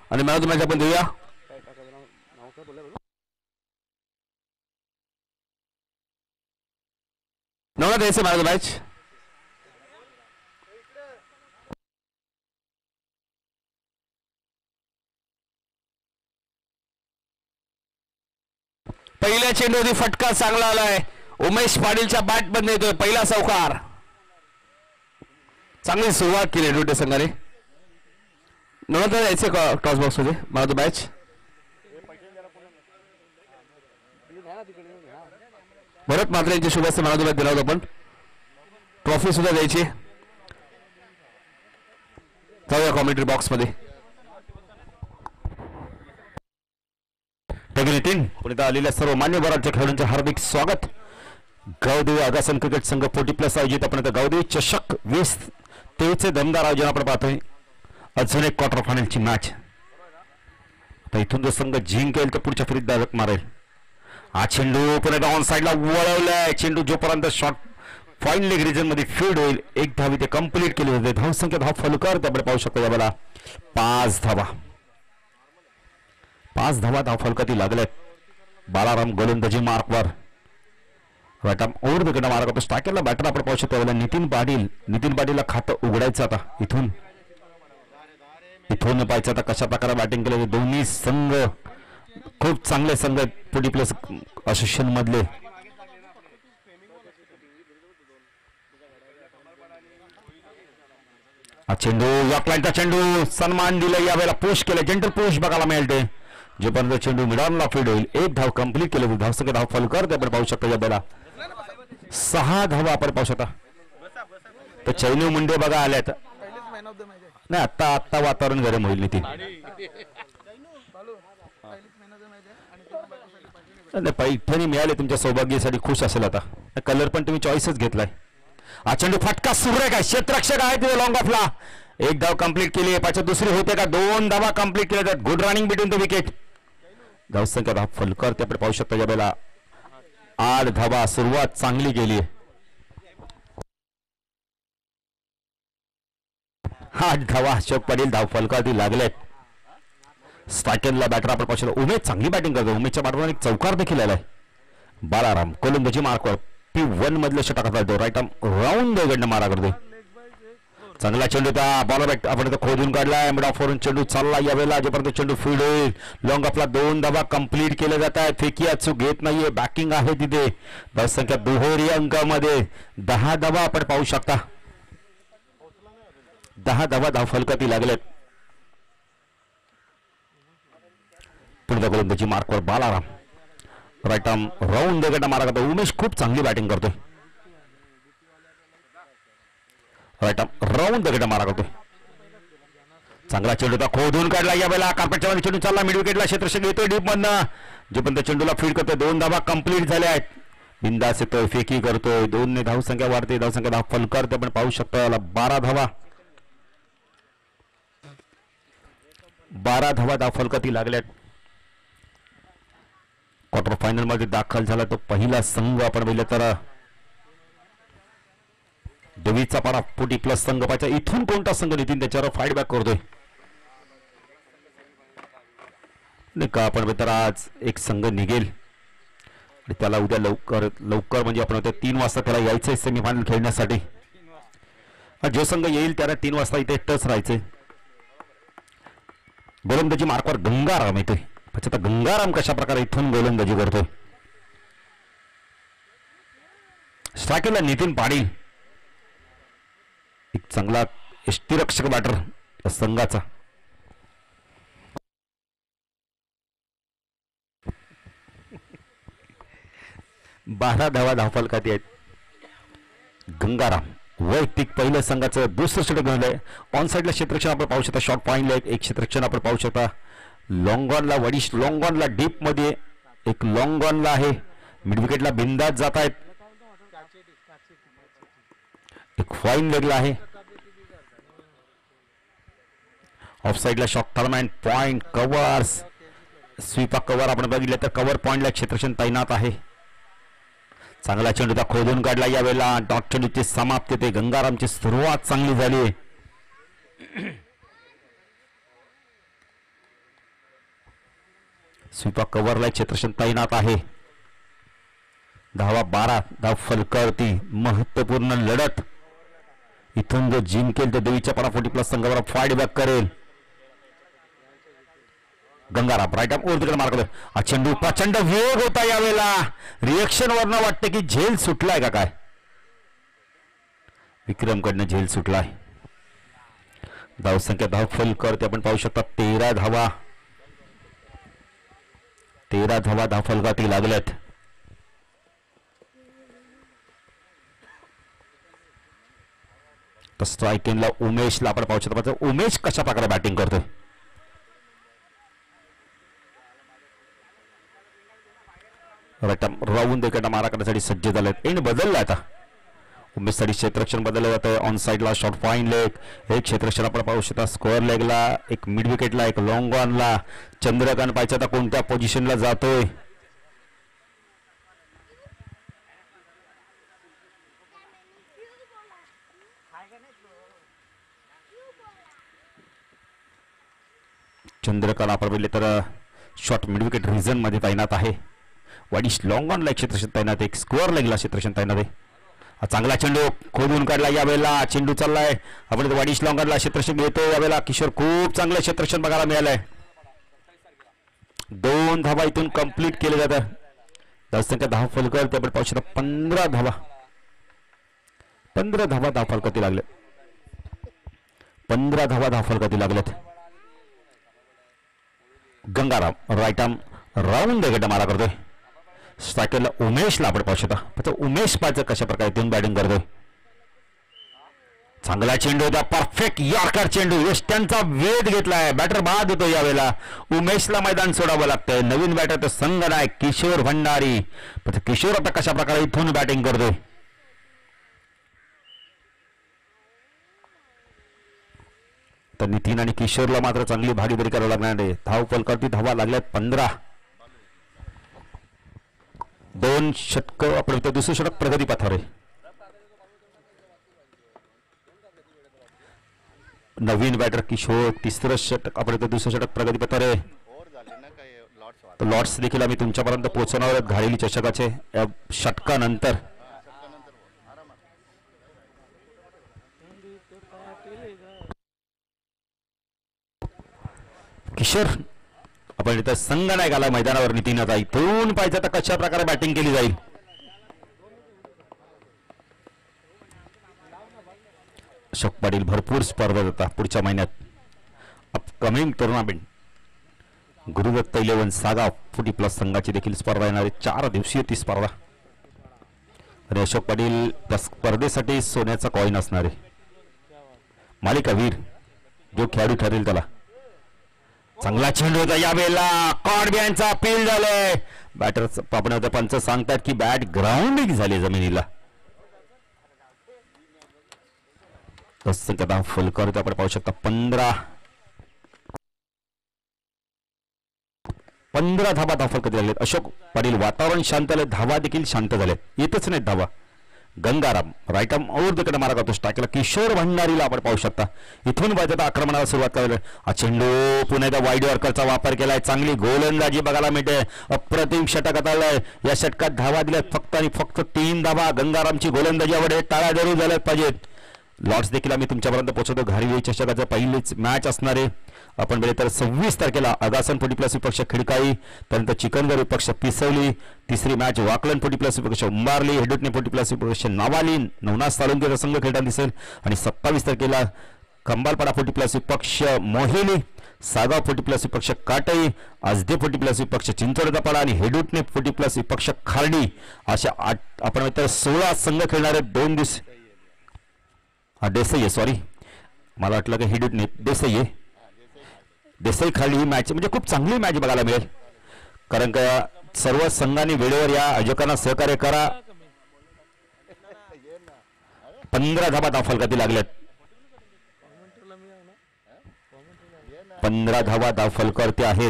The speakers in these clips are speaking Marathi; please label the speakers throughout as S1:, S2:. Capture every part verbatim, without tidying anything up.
S1: आणि मॅन ऑफ द मॅच आपण देऊया नवनाथ द्यायचं मॅन ऑफ द मॅच. पहिल्या चेंडूवरती फटका चांगला आलाय. उमेश पाटीलच्या बॅट मध्ये येतोय पहिला चौकार. चांगली सुरुवात केली रोटे संघाने. नवनाथ यायचे टॉस बॉक्स मध्ये man of the match. Bharat Matre यांची शुभेच्छा मॅन ऑफ द मॅच दिला होता आपण. ट्रॉफी सुद्धा द्यायची. जाऊया कॉमेंट्री बॉक्स मध्ये. नितीन पुणे आलेल्या सर्व मान्यवरांच्या खेळाडूंचे हार्दिक स्वागत. गावदेवी आगासन क्रिकेट संघ फोर्टी प्लस आयोजित आपण गावदेवी चषक वीस तेवीसचे दमदार आयोजन आपण पाहतोय. अजून एक क्वार्टर फायनलची मॅच. आता इथून जो संघ जिंकेल तर पुढच्या फेरीत दादक मारेल. हा चेंडू पुणे डाऊन साईडला वळवलाय. चेंडू जोपर्यंत शॉट फाईन लेग रिजन मध्ये फील्ड होईल एक धावी ते कंप्लीट केली होते. धावसंख्या धाव फलकर त्याकडे पाहू शकतो. यावेळेला पाच धावा पाच धावा धाव फलकाती लागल्यात. बालाराम गोलंदाजी मार्कवर राईट ओव्हर द गडा मार्ग स्ट्रायकरला बॅटर आपण पाहू शकतो. यावेळेला नितीन पाटील नितीन पाटीलला खातं उघडायचं आता. इथून इथून पाहायचं आता कशा प्रकारे बॅटिंग केलं. दोन्ही संघ खूप चांगले संघ आहेत फोर्टी प्लस असोसिएशन मधले. हा चेंडू यॉकलाईनचा चेंडू सन्मान दिला. यावेळेला पुश केलं. जेंटल पुश बघायला मिळते. जोपर्यंत चेंडू मिडॉनला फील्ड होईल एक धाव कंप्लीट केलं. धावसंख्या धाव फलकर ते आपण पाहू शकतो. यावेळेला सहा धावा आपण पाहू शकता. तर चैनू मुंडे बघा आल्यात. नाही आत्ता आत्ता वातावरण गरम होईल. नितीन पैठणी मिळाले तुमच्या सौभाग्यासाठी खुश असेल. आता कलर पण तुम्ही चॉईसच घेतलाय. हा चेंडू फटका सुरेख आहे. क्षेत्ररक्षक आहे तिथे लॉंग ऑफला. एक धाव कंप्लीट केली. पाचशे दुसरी होते का. दोन धावा कंप्लीट केल्या जातात. Good running between the wicket. धावसंख्या धाव फलकर ते आपण पाहू शकता. या वेळेला आठ धावा. सुरुवात चांगली केली. आठ धावा अशोक पाटील धाव फलकावरती लागलेत. स्ट्रायकरला बॅटर आपण पाहू शकतो. उमेश चांगली बॅटिंग करतो. उमेशच्या बॅटवर एक चौकार देखील आलाय. बालाराम गोलंदाजी मार्कवर पी वन मधले षटक करतो. राईट आर्म राऊंड गडनं मारा करतोय. चांगला चेंडू त्या बॉलर बॅट आपण खोदून काढलाय. मिड ऑफ वरून चेंडू चालला. यावेळेला जोपर्यंत चेंडू फील्ड होईल लॉंग ऑफला दोन धावा कंप्लीट केले जात आहेत. फेकी चूक घेत नाहीये. बॅकिंग आहे तिथे. धावसंख्या दुहेरी अंकामध्ये दहा धावा आपण पाहू शकता. दहा धावा धाव फलकाती लागलेत. पुढे गोलंदाजी मार्कवर बालाराम राईट आर्म राऊंड गड्डा मारा करतो. उमेश खूप चांगली बॅटिंग करतोय. राईट आर्म राऊंड गड्डा मारा करतोय. चांगला चेंडू खोदून काढला. यावेळेला कार्पेटच्या मध्ये चेंडू चालला. मिड विकेटला क्षेत्ररक्षक येतोय डीप मधनं. जोपर्यंत चेंडूला फील्ड करतोय. दोन धावा कंप्लीट झाल्या आहेत. बिंदास येतोय. फेकी करतोय. दोन ने धावसंख्या वाढते. धावसंख्या धाव फलकर ते आपण पाहू शकतो. याला बारा धावा बारा धावा धाव फलकाती लागल्यात. क्वार्टर फायनल मध्ये दाखल झाला तो पहिला संघ आपण पाहिलं तर देवीचा पारा फोर्टी प्लस संघ पाहिजे. इथून कोणता संघ नितीन त्याच्यावर फाईट बॅक करतोय नाही का. आपण तर आज एक संघ निघेल आणि त्याला उद्या लवकर लवकर म्हणजे आपण तीन वाजता त्याला यायचंय सेमीफायनल खेळण्यासाठी. जो संघ येईल त्याला तीन वाजता इथे टच राहायचंय. गोलंदाजी मार्कवर गंगाराम येतोय. आता गंगाराम कशा प्रकारे इथून गोलंदाजी करतोय. स्ट्रायकरला नितीन पाटील एक चांगला यष्टीरक्षक बॅटर संघाचा. बारा धावा धावफलकाती आहेत. गंगाराम वैयक्तिक पहिल्या संघाचं दुसरं षटक झालंय. ऑन साईडला क्षेत्ररक्षण आपण पाहू शकता. शॉर्ट पॉईंटला एक क्षेत्ररक्षण आपण पाहू शकता. लॉंग ऑनला वडिश लॉंग ऑनला डीप मध्ये एक लॉंग ऑनला आहे. मिड विकेटला बिंदास जात आहेत. एक फाईन लेगला आहे. ऑफ साईडला शॉट टर्मॅन पॉइंट कव्हर्स स्वीपा कव्हर आपण बघितलं तर कव्हर पॉइंटला क्षेत्ररक्षण तैनात आहे. चांगला चेंडू खोदून काढला. यावेळेला डॉट चेंडूची समाप्ती ते गंगारामची सुरुवात चांगली झाली. स्वीपा कव्हरला क्षेत्रक्षण तैनात आहे. धावा बारा धाव फलकावरती. महत्वपूर्ण लढत. इथून जो जिंकेल तो देवीच्या पारा फोर्टी प्लस संघावर फाईट बॅक करेल. गंगाराम राईट आर्म ओव्हर तिकडे मार्क करतोय. हा चेंडू प्रचंड वेग होता यावेळेला. रिएक्शन वरनं वाटतं की झेल सुटलाय का काय. विक्रमकडनं झेल सुटलाय. धावसंख्या धाव फलकावरती आपण पाहू शकता तेरा धावा. तेरा धावा धाव फलकावरती लागल्यात. तर स्ट्रायकिंगला उमेशला आपण पाहू शकतो. उमेश कशा प्रकारे बॅटिंग करतोय. राऊंड देखील मारा करण्यासाठी सज्ज झालेत. एंड बदलला आता. उमेशसाठी क्षेत्ररक्षण बदललं जातं. ऑन साईडला शॉर्ट फाईन लेग एक क्षेत्ररक्षण आपण पाहू शकता. स्क्वेअर लेगला एक मिड विकेटला एक लॉंग ऑनला. चंद्रकांत पाहिजे आता कोणत्या पोझिशनला जातोय. चंद्रकांत आपण बघितले तर शॉर्ट मिड विकेट रिझन मध्ये तैनात आहे. वाडीश लॉंग ऑनला एक क्षेत्ररक्षण तैनात आहे. एक स्क्वेअर लेगला क्षेत्ररक्षण तैनात आहे. चांगला चेंडू खोदून काढला यावेळेला. चेंडू चाललाय. आपण वाडीश लॉंग ऑनला क्षेत्ररक्षण घेतो यावेळेला. किशोर खूप चांगलं क्षेत्ररक्षण बघायला मिळालंय. दोन धावा इथून कंप्लीट केले जातं. धावसंख्या दहा फलकावरती आपण पाहू शकता पंधरा धावा. पंधरा धावा दहा फलकावरती लागले. पंधरा धावा दहा फलकावरती लागल्यात. गंगाराम राईट आर्म राऊंड गड्डा मारा करतोय. स्ट्रायकरला उमेशला आपण पाहू शकता. उमेश पाच कशा प्रकारे इथून बॅटिंग करतोय. चांगला चेंडू होता. परफेक्ट यॉर्कर चेंडू. वेस्टर्नचा वेध घेतलाय. बॅटर बाद होतो यावेळेला. उमेशला मैदान सोडावं लागतंय. नवीन बॅटर तर संघ नाही किशोर भंडारी. किशोर आता कशा प्रकारे इथून बॅटिंग करतोय. तर नितीन आणि किशोरला मात्र चांगली भागीदारी करावी लागणार आहे. धाव फलकावरती धावा लागल्यात पंधरा. दोन षटक आपण दुसरं षटक प्रगती पथावर आहे. नवीन बॅटर किशोर. तिसरं षटक आपण दुसरं षटक प्रगती पथावर आहे. तर लॉर्ड्स देखील आम्ही तुमच्यापर्यंत पोहोचवणार आहोत घालेली चषकाचे या षटकानंतर. किशोर आपण इथं संघ नाही घाला मैदानावर. नितीन आता इथून पाहिजे तर कशा प्रकारे बॅटिंग केली जाईल. अशोक पाटील भरपूर स्पर्धा होता पुढच्या महिन्यात. अपकमिंग टुर्नामेंट गुरुदत्त इलेव्हन सागा फोर्टी प्लस संघाची देखील स्पर्धा येणार आहे. चार दिवसीय ती स्पर्धा. आणि अशोक पाटील त्या स्पर्धेसाठी सोन्याचा कॉईन असणार आहे. मालिकावीर जो खेळाडू ठरेल त्याला. चांगला चेंडू होता यावेळेला. कॉर्बियांचा अपील झालंय. बॅटर आपण होता पंच सांगतात की बॅट ग्राउंडिंग झाली जमिनीला. संख्या फलकावरती आपण पाहू शकता पंधरा. पंधरा धावा धाव फलकावरती झालेत. अशोक पाटील वातावरण शांत झाले. धावा देखील शांत झाले. येतच नाहीत धावा. Gangaram right arm over the मारा करतो. स्ट्रायकला किशोर भंडारीला आपण पाहू शकता. इथून पाहिजे आक्रमणाला सुरुवात करायला. हा चेंडू पुन्हा एकदा वाईड यॉर्करचा वापर केलाय. चांगली गोलंदाजी बघायला मिळते. अप्रतिम षटक आलंय. या षटकात धावा दिल्यात फक्त आणि फक्त तीन धावा. गंगारामची गोलंदाजी आवडे टाळ्या जरूर झाल्यात पाहिजेत. लॉर्ड्स देखील आम्ही तुमच्यापर्यंत पोहोचवतो. घारी चषकाचं पहिलीच मॅच असणार आहे. आपण बघितलं तर सव्वीस तारखेला अगासन फोर्टी प्लस विपक्ष खिडकाई. त्यानंतर चिकनगर विपक्ष पिसवली. तिसरी मॅच वाकलन फोर्टी प्लस विपक्ष उंबारली. हेडुटणे फोर्टी प्लस विपक्ष नावाली. नवनाथ सालुंकेचा संघ खेळताना दिसेल. आणि सत्तावीस तारखेला कंबालपाडा फोर्टी प्लस विपक्ष मोहिनी. सागाव फोर्टी प्लस विपक्ष काटई. आजदे फोर्टी प्लस विपक्ष चिंचोडपाडा आणि हेडुटणे फोर्टी प्लस विपक्ष खार्डी. अशा आठ आपण तर सोळा संघ खेळणारे दोन दिवस. हा देसाई आहे सॉरी मला वाटलं की हेडुटणे देसाई आहे. देसाई खाली ही मॅच म्हणजे खूप चांगली मॅच बघायला मिळेल. कारण का सर्व संघांनी वेळेवर या आयोजकांना सहकार्य करा. पंधरा धाबा धाव फलकावरती लागल्यात. पंधरा धावा धाव फलकावरती आहेत.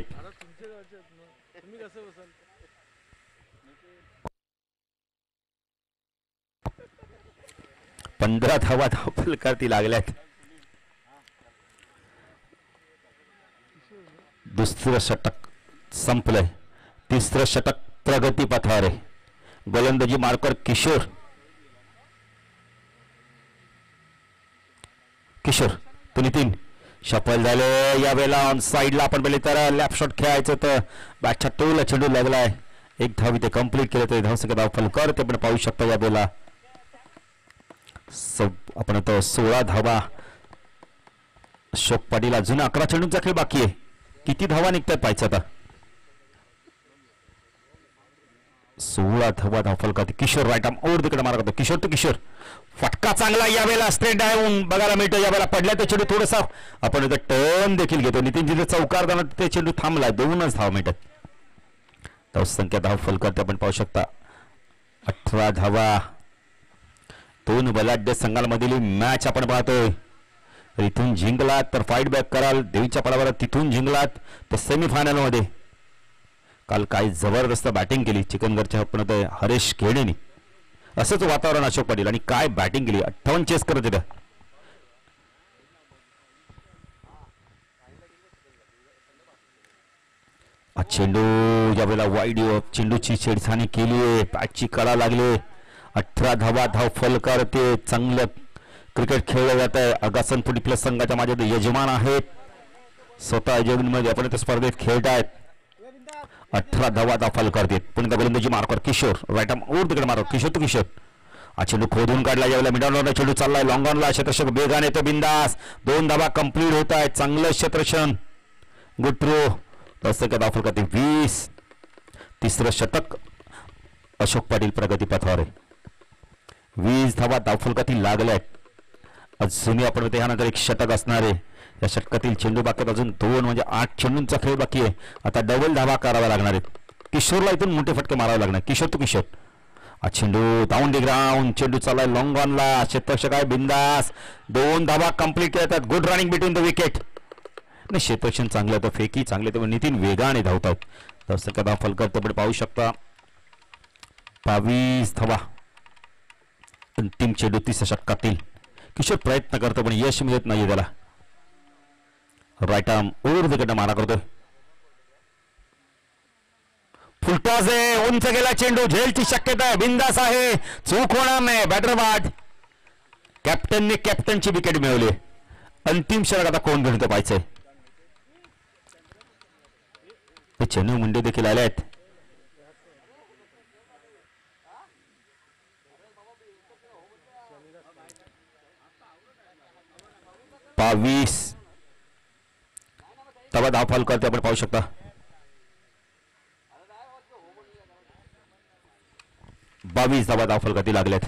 S1: पंधरा धावा धाव फलकावरती लागल्यात. दुसरं षटक संपलंय. तिसरं षटक प्रगती पथावर आहे. गोलंदाजी मार्कर किशोर. किशोर तो नितीन सफल झाले. यावेळेला ऑन साईडला आपण पहिले तर लॅप शॉट खेळायचं तर बॅटच्या टोला चेंडू लागलाय. एक धाव इथे कंप्लीट केलं तर धावसंख्या धाव फलकर ते पण पाहू शकता. यावेळेला आपण आता सोळा धावा. अशोक पाटील अजून अकरा चेंडूंचा खेळ बाकी आहे. किती धावा निघतात पाहायचं आता. सोळा धावा धाव फलकात. किशोर राईट आर्म ओव्हर तिकडे मारा करतो. किशोर तो किशोर फटका चांगला यावेळेला स्ट्रेट डाऊन बघायला मिळतो. यावेळेला पडल्या ते चेंडू थोडासा आपण इथं टर्न देखील घेतो. नितीन जिथे चौकार जाणार ते चेंडू थांबला. दोनच धाव मिळतात. धाव संख्या धाव फलकात आपण पाहू शकता अठरा धावा. दोन बलाढ्य संघांमधील मॅच आपण पाहतोय. इथून जिंकलात तर फाईट बॅक कराल. देवीच्या पडावर तिथून जिंकलात तर सेमीफायनल मध्ये. काल काही जबरदस्त बॅटिंग केली चिकनगरच्या आपण हरेश खेडेने. असंच वातावरण अशोक पाटील आणि काय बॅटिंग केली. अठ्ठावन्न चेस करत होत्या. चेंडू यावेळेला वाईड चेंडूची छेडछाणी केली आहे. पॅचची कळा लागली. अठरा धावा धाव फलकार ते चांगलं क्रिकेट खेळलं जात आहे. अगासन फुटी प्लस संघाच्या माझ्या यजमान आहेत. स्वतः यजमानमध्ये आपण त्या स्पर्धेत खेळत आहेत. अठरा धावा धाव फलकार देत पुन्हा गोलंदाजी मार्कर किशोर राईट आर्म ओव्हर तिकडे मारो. किशोर तो किशोर हा चेंडू खोदून काढला. यावेळेला मिडॉन चेंडू चाललाय लॉंग ऑनला. क्षेत्ररक्षक बेगाने तो बिंदास. दोन धावा कंप्लीट होत आहेत. चांगलं क्षेत्ररक्षण गुड थ्रो. धाव फलकात वीस. तिसरं षटक अशोक पाटील प्रगती पथावर आहे. वीस धावा धाव फलकातील लागल्या आहेत. अजूनही आपण त्यानंतर एक षटक असणार आहे. या षटकातील चेंडू बाकी अजून दोन म्हणजे आठ चेंडूंचा खेळ बाकी आहे. आता डबल धावा करावा लागणार आहेत. किशोरला इथून मोठे फटके मारावे लागणार. किशोर तो किशोर हा चेंडू डाऊन दी ग्राउंड. चेंडू चाललाय लॉंग ऑनला. क्षेत्ररक्षक आहे बिंदास. दोन धावा कंप्लीट करतात. Good running between the wicket. नाही क्षेत्ररक्षण चांगलं तर फेकी चांगले तर नितीन वेगाने धावतात. धावसंख्या धाव फलकर आपण पाहू शकता बावीस धावा. अंतिम चेंडू तिसऱ्या षटकातील. किशोर प्रयत्न करतो पण यश मिळत नाही त्याला. राईट आर्म ओव्हर तिकडे मारा करतोय. फुलटॉस आहे. उंच गेला चेंडू. झेलची शक्यता आहे. बिंदास आहे. चूक होणार नाही. बॅटर बाद. कॅप्टनने कॅप्टनची विकेट मिळवली. अंतिम षटक आता कोण गणित पाहायचंय. चेन्नई मुंडे देखील आले आहेत. बावीस तवा धाव फॉल करते आपण पाहू शकता. बावीस धावा धाव फलकाती लागल्यात.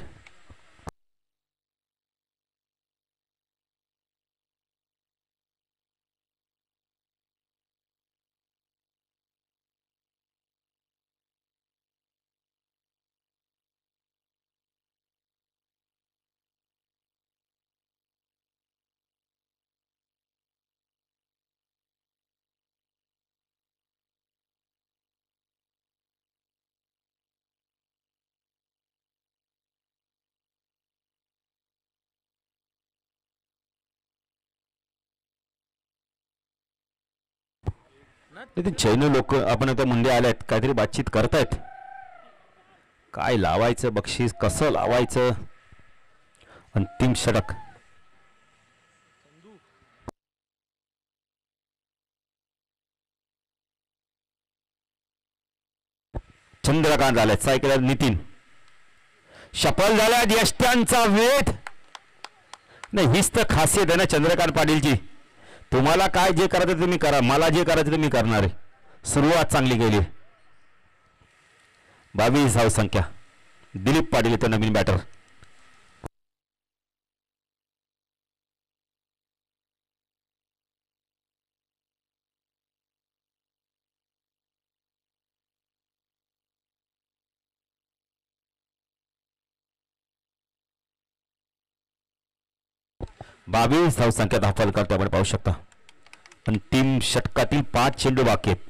S1: चैनी लोक आपण आता मुंडे आल्यात काहीतरी बातचीत करतायत. काय लावायचं बक्षीस कसं लावायचं. अंतिम षटक चंद्रकांत आल्यात. सायकल नितीन सफल झाल्यात. यष्ट्यांचा वेध नाही हीच तर खासियत आहे ना चंद्रकांत पाटीलची. तुम्हाला काय जे करायचं तुम्ही करा. मला जे करायचं ते मी करणार आहे. सुरुवात चांगली केली. बावीस धाव संख्या. दिलीप पाटील येतो नवीन बॅटर. बावीस धाव संख्या धाफल करतो आपण पाहू शकता. अंतिम षटकातील पाच चेंडू बाकी आहेत.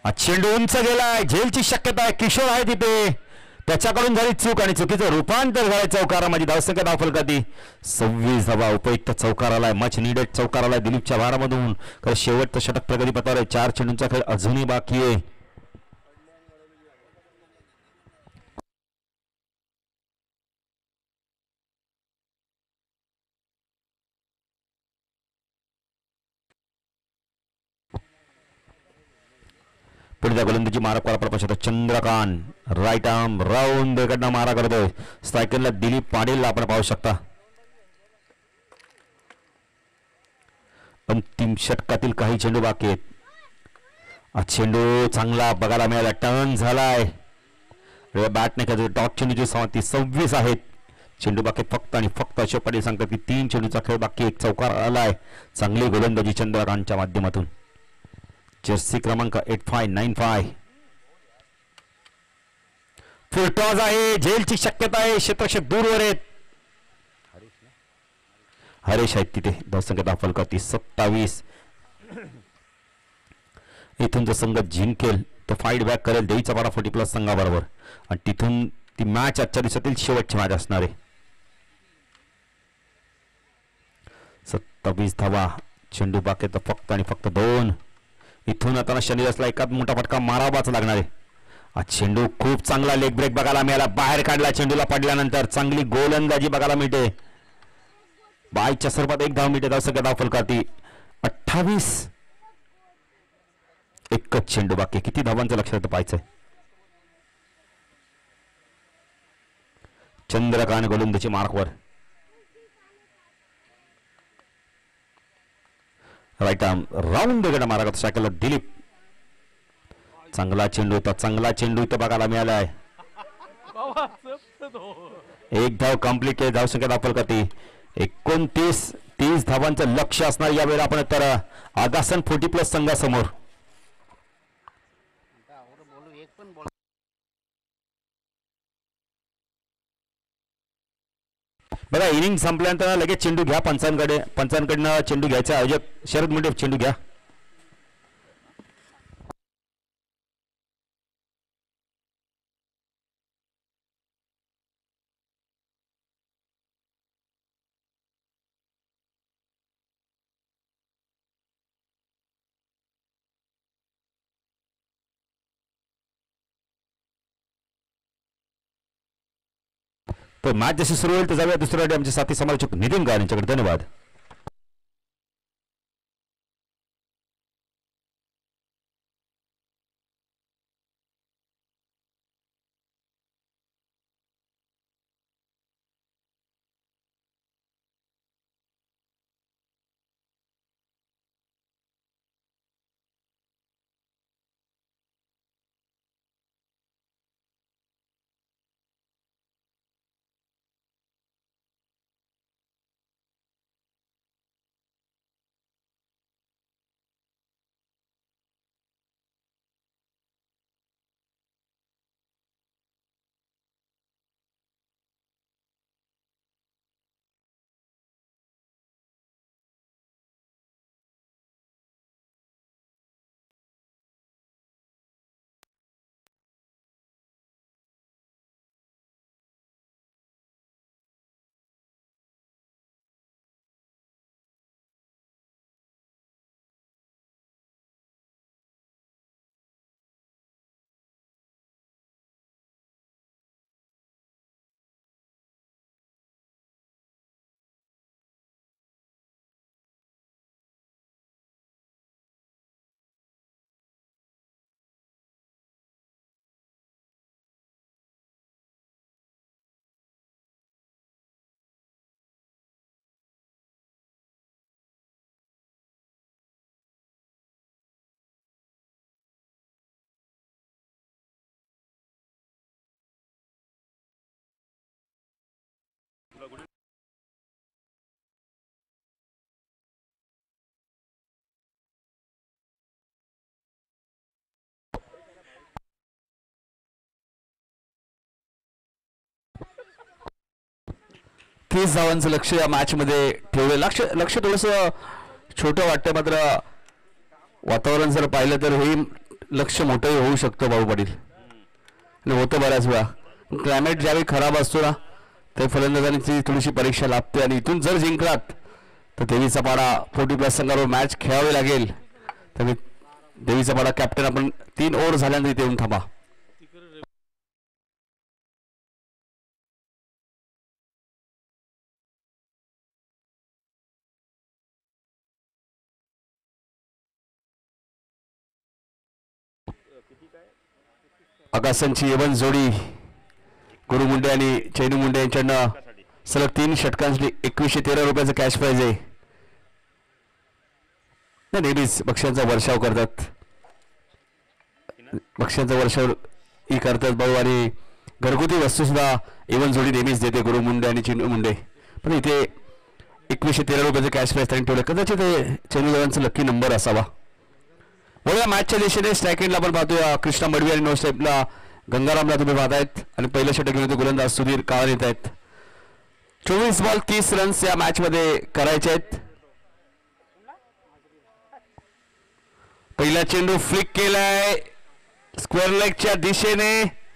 S1: चेंडू उंच गेलाय, झेलची शक्यता आहे, किशोर आहे तिथे, त्याच्याकडून झाली चूक आणि चुकीचं रूपांतर झालंय चौकारा. माझी धावसंख्या धाव फलकाती सव्वीस धावा. उपयुक्त चौकार आलाय, मच निडेड चौकार आलाय दिलीपच्या भारामधून. कारण शेवटचं षटक प्रगतीपथावर आहे. चार चेंडूंचा खेळ अजूनही बाकी आहे. पुढे गोलंदाजी मारा करायला चंद्रकांत राईट आर्म राऊंड कडनं मारा करतोय. स्ट्रायकरला दिलीप पाटील आपण पाहू शकता. अंतिम षटकातील काही चेंडू बाकी आहेत. चेंडू चांगला बघायला मिळाला, टर्न झालाय. बॅट नाही टॉप चेंडूची ती सव्वीस आहेत. चेंडू बाकी फक्त आणि फक्त अशोक पाटील सांगतात की तीन चेंडूचा खेळ बाकी. एक चौकार आलाय. चांगली गोलंदाजी चंद्रकांतच्या माध्यमातून. जर्सी क्रमांक eight five nine five. Full toss आहे, झेलची शक्यता आहे, क्षेत्ररक्षक दूरवर आहेत. हरीश आहेत तिथे. धावसंख्या दाखल करते सत्तावीस. इथून जर संघ जिंकेल तर फाईट बॅक करेल देवीचा पाडा फोर्टी प्लस संघाबरोबर आणि तिथून ती मॅच आजच्या दिवसातील शेवटची मॅच असणार आहे. सत्तावीस धावा. चेंडू बाकी तर फक्त आणि फक्त दोन. इथून आता शनिवारला एकाच मोठा फटका मारावाच लागणार आहे. आज चेंडू खूप चांगला लेग ब्रेक बघायला मिळाला. बाहेर काढला चेंडूला पडल्यानंतर. चांगली गोलंदाजी बघायला मिळते. बायच्या स्वरूपात एक धाव मिळते. धावसंख्या धाव फलकाती अठ्ठावीस. एकच चेंडू बाकी. किती धावांचं लक्षात पाहायचंय. चंद्रकांत गोलंदाजी मार्कवर. राईट आर्म राऊंड गडा मारा करतो सायकलला दिलीप. चांगला चेंडू होता, चांगला चेंडू इथं बघायला मिळालाय. एक धाव कंप्लीट केली. धावसंख्या दाखल करते एकोणतीस. तीस धावांचं लक्ष असणार यावेळेला आपण तर आगासन फोर्टी प्लस संघासमोर. बघा इनिंग संपल्यानंतर लगेच चेंडू घ्या. पंचांकडे पंचांकडनं चेंडू घ्यायचा. आयोजक शरद मुंडे चेंडू घ्या. तर मॅच जशी सुरू होईल तर जाऊया दुसऱ्या आमचे साथी समालोचक नितीन गार यांच्याकडे. धन्यवाद.
S2: तीस धावांचं लक्ष या मॅच मध्ये ठेवलं. लक्ष लक्ष थोडंसं छोटं वाटतं, मात्र वातावरण जर पाहिलं तर हे लक्ष मोठंही होऊ शकतं भाऊ पाटील आणि होतं बऱ्याच वेळा. क्लायमेट ज्यावेळी खराब असतो ना ते फलंदाजांची थोडीशी परीक्षा लागते आणि इथून जर जिंकलात तर देवीचा पाडा फोर्टी प्लस संघावर मॅच खेळावी लागेल. तर देवीचा पाडा कॅप्टन आपण तीन ओव्हर झाल्यानंतर इथे येऊन थांबा. आकाशांची एवन जोडी गुरु मुंडे आणि चैनू मुंडे यांच्याकडनं सलग तीन षटकांसाठी एकवीसशे तेरा रुपयाचं कॅश प्राइज आहे. नेहमीच बक्षांचा वर्षाव करतात बक्षांचा वर्षाव ही करतात भाऊ आणि घरगुती वस्तू सुद्धा एवन जोडी नेहमीच देते गुरु मुंडे आणि चैनू मुंडे. पण इथे एकवीसशे तेरा रुपयाचं कॅश प्राइज त्यांनी ठेवलं. कदाचित हे चैनू दादांचा लकी नंबर असावा. बघा मॅचच्या दिशेने स्ट्रायकेंडला आपण पाहतोय कृष्णा मडवी आणि नो स्टेपला गंगारामला तुम्ही पाहतायत आणि पहिलं षटक घेऊन येतो गोलंदाज सुधीर काळ येत आहेत. चोवीस बॉल तीस रन्स या मॅच मध्ये करायचे आहेत. पहिला चेंडू फ्लिक केलाय स्क्वेअर लेगच्या दिशेने.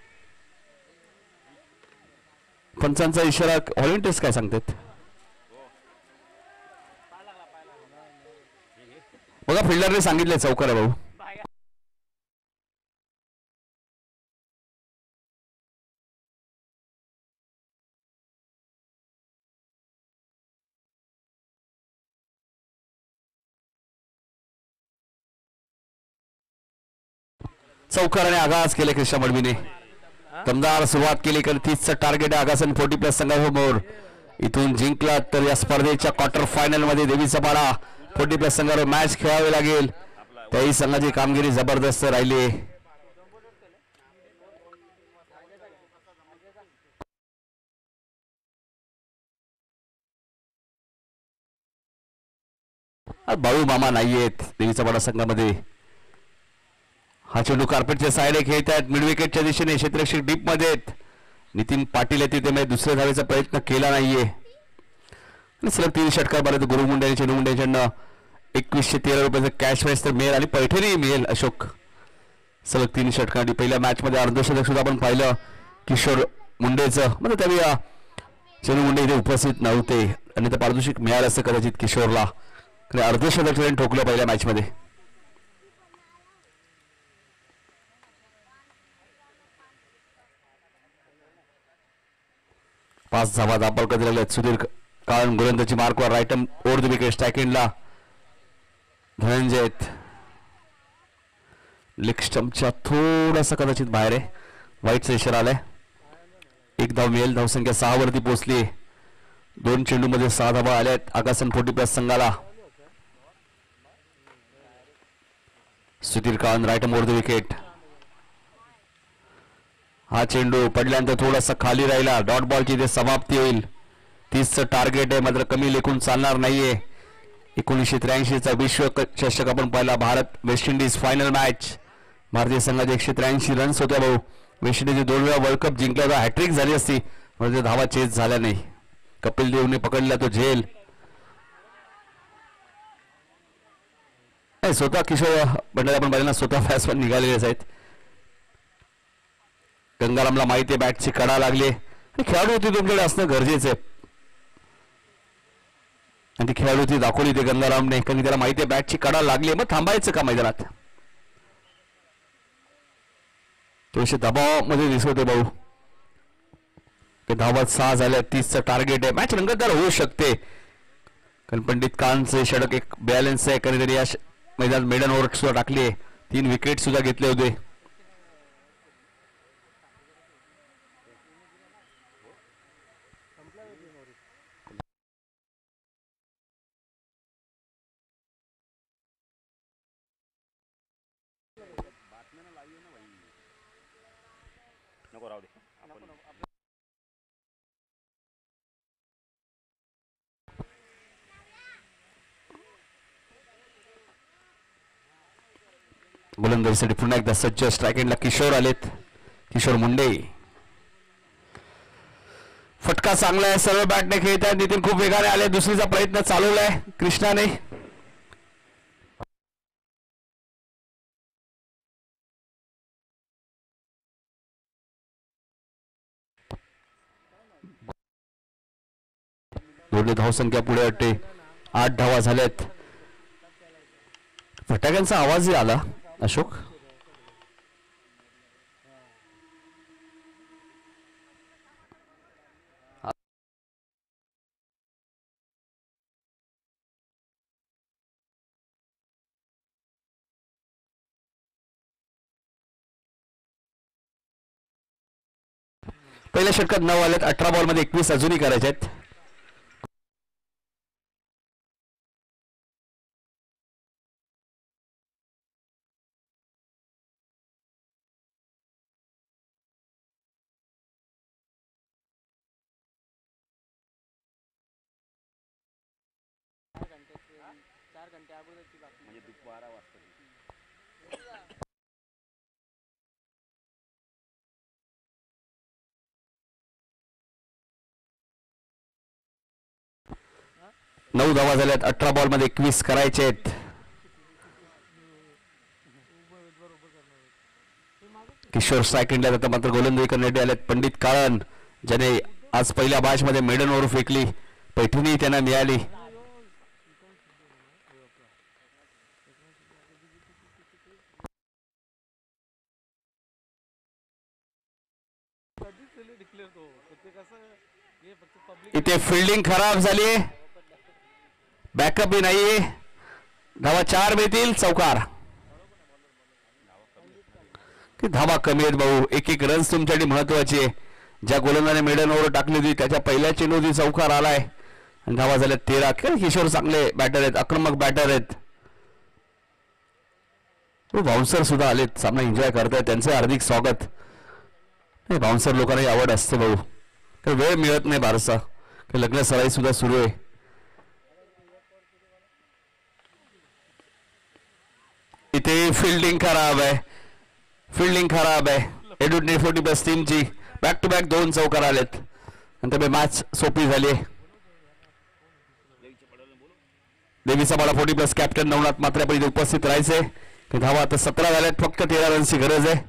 S2: पंचांचा इशारा व्हॉलंटियर्स काय सांगतात बघा. फिल्डरने सांगितले चौकार आहे भाऊ. चौकाराने आगास केले कृष्णा मडवीने. दमदार सुरुवात केली कारण तीसचं टार्गेट आहे आगासन फोर्टी प्लस संघासमोर. इथून जिंकला तर या स्पर्धेच्या क्वार्टर फायनल मध्ये देवीचा पाडा फोर्टी प्लस संघावर मॅच खेळावी लागेल. त्याही संघाची कामगिरी जबरदस्त राहिली. बाळू मामा नाहीयेत देवीचा पाडा संघामध्ये. हा चेंडू कार्पेटच्या साईडे खेळत आहेत मिड विकेटच्या दिशेने. क्षेत्ररक्षक डीप मध्ये आहेत. नितीन पाटील आहेत तिथे दुसऱ्या धावेचा प्रयत्न केला नाहीये. सलग तीन षटकार बारे गुरु मुंडे आणि चेंडू मुंडे यांना एकवीसशे तेरा रुपयाचं कॅश प्राइज तर मिळेल आणि पैठणी मिळेल. अशोक सलग तीन षटकांनी पहिल्या मॅच मध्ये अर्धशतक सुद्धा आपण पाहिलं किशोर मुंडेचं. म्हणजे त्यावेळी चेंडू मुंडे इथे उपस्थित नव्हते आणि ते पारितोषिक मिळालं असं कदाचित किशोरला. अर्धशतक त्यांनी ठोकलं पहिल्या मॅच मध्ये. पाच धावा दाबल कधी सुधीर काळन गोलंदाजी मार्कवर राईट ओव्हर द विकेट. स्ट्रायकेंडला धनंजय लेग स्टंपच्या थोडासा कदाचित बाहेर आहे. वाईटचा इशारा आलाय. एक धाव मिळेल. धावसंख्या सहा वरती पोहोचली. दोन चेंडू मध्ये सहा धावा आल्या आहेत आकाशन फोर्टी प्लस संघाला. सुधीर काळन राईट ओव्हर द विकेट. हा चेंडू पडल्यानंतर थोडासा खाली राहिला. डॉट बॉलची इथे समाप्ती होईल. तीसचं टार्गेट आहे मात्र कमी लेखून चालणार नाहीये. एकोणीसशे त्र्याऐंशीचा विश्व चषक आपण पाहिला. Bharat West Indies final match. भारतीय संघाचे एकशे त्र्याऐंशी रन्स होत्या भाऊ. वेस्ट इंडिजने दोन वेळा वर्ल्ड कप जिंकला होता. हॅट्रिक झाली असती म्हणजे धावा चेस झाल्या नाही. कपिल देवने पकडला तो झेल. स्वतः किशोर बंडारे आपण पाहिलं स्वतः फॅसवर निघालेलेच आहेत. गंगारामला माहिती आहे बॅटची कडा लागली आणि खेळाडू होती तुमच्याकडे असणं गरजेचं आहे आणि ती खेळाडू होती दाखवली ते गंगारामने कारण त्याला माहिती आहे बॅटची कडा लागली. मग थांबायचं का मैदानात. थोडेसे दबावामध्ये दिसत होते भाऊ. ते धावत सहा झाल्या. तीसचं टार्गेट आहे. मॅच रंगतदार होऊ शकते कारण पंडित कानचे षटक एक बॅलन्स आहे कारण त्यांनी या मैदानात मेडन ओव्हर सुद्धा टाकली आहे. तीन विकेट सुद्धा घेतले होते. गोलंदाजीसाठी पुन्हा एकदा सज्ज. स्ट्रायकेंडला किशोर आलेत. किशोर मुंडे. फटका चांगला आहे. सर्व बॅटने खेळत आहेत. नितीन खूप वेगाने आले. दुसरीचा प्रयत्न चालवलाय कृष्णाने. दोन्ही धावसंख्या पुढे वाटते. आठ धावा झाल्यात. फटाक्यांचा आवाजही आला अशोक. पहिल्या षटकात नऊ आल्यात. अठरा बॉल मध्ये एकवीस अजूनही करायचे आहेत. नऊ धावा झाल्यात. अठरा बॉल मध्ये एकवीस करायचे आहेत. किशोर सायकंडला आता मात्र गोलंदाजी करण्यासाठी आलेत. पंडित काळन ज्याने आज पहिल्या बॅच मध्ये मेडन ओव्हर फेकली, पैठणी त्यांना मिळाली. इथे फिल्डिंग खराब झाली. बॅकअप ही नाहीये. धावा चार मिळतील. चौकार. धावा कमी आहेत भाऊ. एक एक रन्स तुमच्यासाठी महत्वाची आहे. ज्या गोलंदाजाने मेडन ओव्हर टाकली होती त्याच्या पहिल्या चेंडूची चौकार आलाय आणि धावा झाल्या तेरा. किशोर चांगले बॅटर आहेत, आक्रमक बॅटर आहेत. बाउन्सर सुद्धा आलेत, सामना एन्जॉय करतायत. त्यांचं हार्दिक स्वागत. बाउन्सर लोकांनाही आवड असते भाऊ. वेळ मिळत नाही बारसा. लग्न सराई सुद्धा सुरू आहे. इथे फिल्डिंग खराब आहे. फिल्डिंग खराब आहे. एडुटने फोर्टी प्लस टीमची बॅक टू बॅक दोन चौकार आलेत आणि त्यामुळे मॅच सोपी झाली. देवीचा बाळा फोर्टी प्लस कॅप्टन नवनाथ मात्र आपण इथे उपस्थित राहायचे. धावा आता सतरा झाल्यात. फक्त तेरा रनची गरज आहे.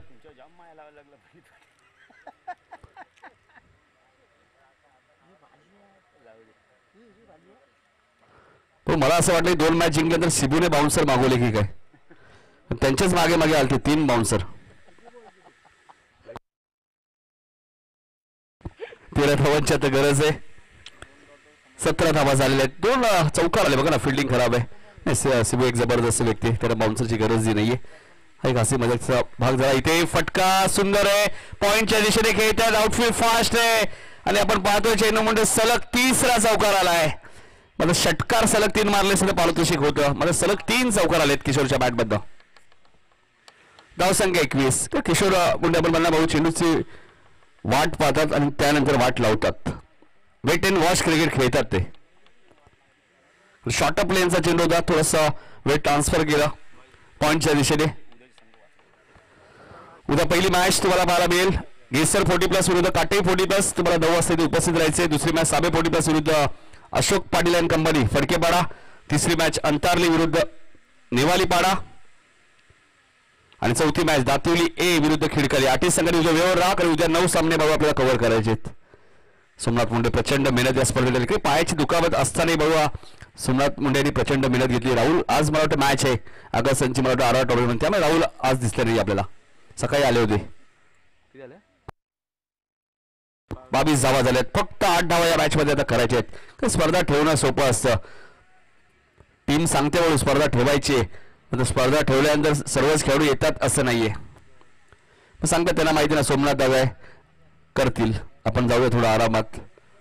S2: तो मला असं वाटलं दोन मॅच जिंकल्यानंतर सिबूने बाउन्सर मागवले की काय. त्यांच्याच मागे मागे आलते तीन बाउन्सर. तेरा धावांची आता गरज आहे. सतरा धावा झालेल्या आहेत. दोन चौकार आले बघा ना. फिल्डिंग खराब आहे. सिबू एक जबरदस्त व्यक्ती. त्याला बाउन्सरची गरज ही नाहीये. हा एक हसी मजाकचा भाग झाला. इथे फटका सुंदर आहे. पॉइंटच्या दिशेने खेळतात. आउटफील्ड फास्ट आहे आणि आपण पाहतोय चेंडू म्हणजे सलग तिसरा चौकार आलाय. मला षटकार सलग तीन मारले सुद्धा पारितोषिक होतं. मला सलग तीन चौकार आलेत किशोरच्या बॅटबद्दल. धावसंख्या एकवीस. किशोर गुंडे आपण म्हणला भाऊ चेंडूची वाट पाहतात आणि त्यानंतर वाट लावतात. वेट अँड वॉच क्रिकेट खेळतात ते. शॉर्ट अप लेनचा चेंडू होता. थोडासा वेट ट्रान्सफर केला पॉइंटच्या दिशेने. उद्या पहिली मॅच तुम्हाला पाहायला मिळेल. गेसर फोर्टी प्लस विरुद्ध काटे फोर्टी प्लस. तुम्हाला नऊ वाजता उपस्थित राहायचे. दुसरी मॅच साबे फोर्टी प्लस विरुद्ध अशोक पाटील अँड कंपनी फडकेपाडा. तिसरी मॅच अंतारली विरुद्ध नेवालीपाडा आणि चौथी मॅच दातिवली ए विरुद्ध खिडकली. आठी संघांनी उद्या व्यवहार राहा कारण उद्या नऊ सामने भाऊ आपल्याला कव्हर करायचे आहेत. सोमनाथ मुंडे प्रचंड मेहनत या स्पर्धेत केली. पायाची दुखापत असतानाही भाऊ सोमनाथ मुंडे यांनी प्रचंड मेहनत घेतली. राहुल आज मला वाटतं मॅच आहे अगस्टची, मला वाटतं आरा टोर्नामेंट, त्यामुळे राहुल आज दिसले नाही आपल्याला. सकाळी आले होते. बावीस धावा झाल्यात. फक्त आठ धावा या मॅच मध्ये आता करायचे आहेत. स्पर्धा ठेवणं सोपं असतं. टीम सांगते म्हणून स्पर्धा ठेवायची आहे. स्पर्धा ठेवल्यानंतर सर्वच खेळाडू येतात असं नाहीये. सांगतात त्यांना माहिती ना सोमनाथ दावे करतील. आपण जाऊया थोडं आरामात.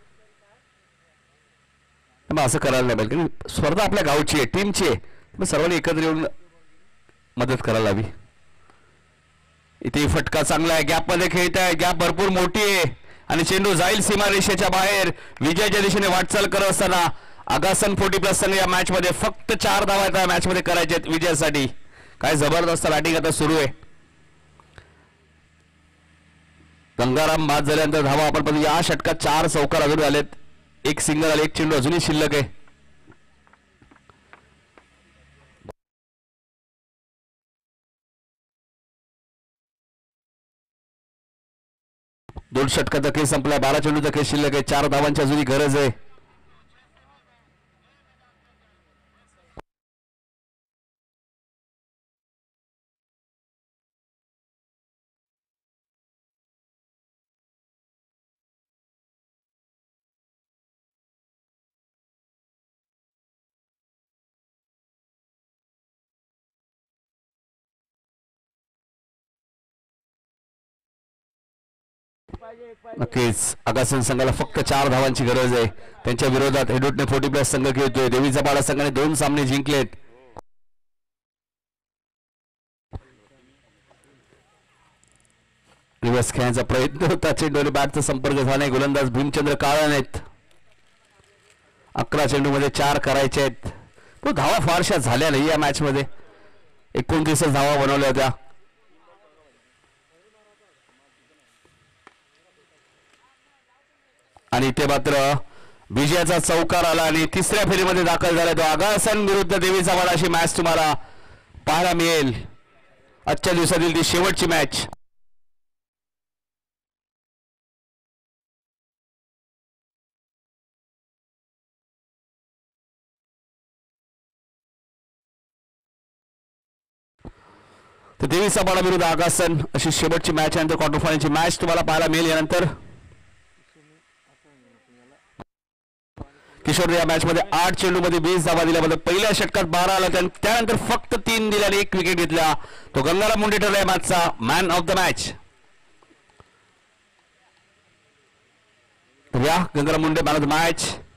S2: मग असं करायला नाही पाहिजे. स्पर्धा आपल्या गावची आहे, टीमची आहे. मग सर्वांनी एकत्र येऊन मदत करायला हवी. इथे फटका चांगला आहे. गॅप मध्ये खेळत आहे. गॅप भरपूर मोठी आहे आणि चेंडू जाईल सीमारेषेच्या बाहेर. विजयाच्या दिशेने वाटचाल करत असताना आगासन फोर्टी प्लस या मॅच मध्ये फक्त चार धावा त्या मॅच मध्ये करायचे आहेत विजयासाठी. काय जबरदस्त बॅटिंग आता सुरू आहे. गंगाराम बाद झाल्यानंतर धावा आपण पण या षटकात चार चौकार अजून आलेत. एक सिंगल आले. एक चेंडू अजूनही शिल्लक आहे. दोन षटकाचा खेळ संपला. बारा चेंडूचा खेळ शिल्लक आहे. चार धावांची अजूनही गरज आहे. नक्कीच आगासन संघाला फक्त चार धावांची गरज आहे. त्यांच्या विरोधात एडोटने फोर्टी प्लस संघ खेळतोय. देवीचा पाडा संघाने दोन सामने जिंकलेत. रिवर्स खेळण्याचा प्रयत्न होता. चेंडूने बॅटचा संपर्क झाला नाही. गोलंदाज भीमचंद्र काळन आहेत. अकरा चेंडू मध्ये चार करायचे आहेत. तो धावा फारशा झाल्या नाही या मॅच मध्ये. एकोणतीस धावा बनवल्या होत्या. आणि इथे मात्र विजयाचा चौकार आला आणि तिसऱ्या फेरीमध्ये दाखल झाला. तो आगासन विरुद्ध देवीचा वाडा अशी मॅच तुम्हाला पाहायला मिळेल. आजच्या दिवसातील ती शेवटची मॅच. तर देवीचा वाडा विरुद्ध आगासन अशी शेवटची मॅच आहे. क्वार्टर फायनलची मॅच तुम्हाला पाहायला मिळेल. यानंतर किशोर या मॅच मध्ये आठ चेंडू मध्ये वीस धावा दिल्याबद्दल पहिल्या षटकात बारा आला. त्यानंतर फक्त तीन दिल्याने एक विकेट घेतला. तो गंगाराम मुंडे ठरला मॅचचा मॅन ऑफ द मॅच. या Gangaram Munde man of the match.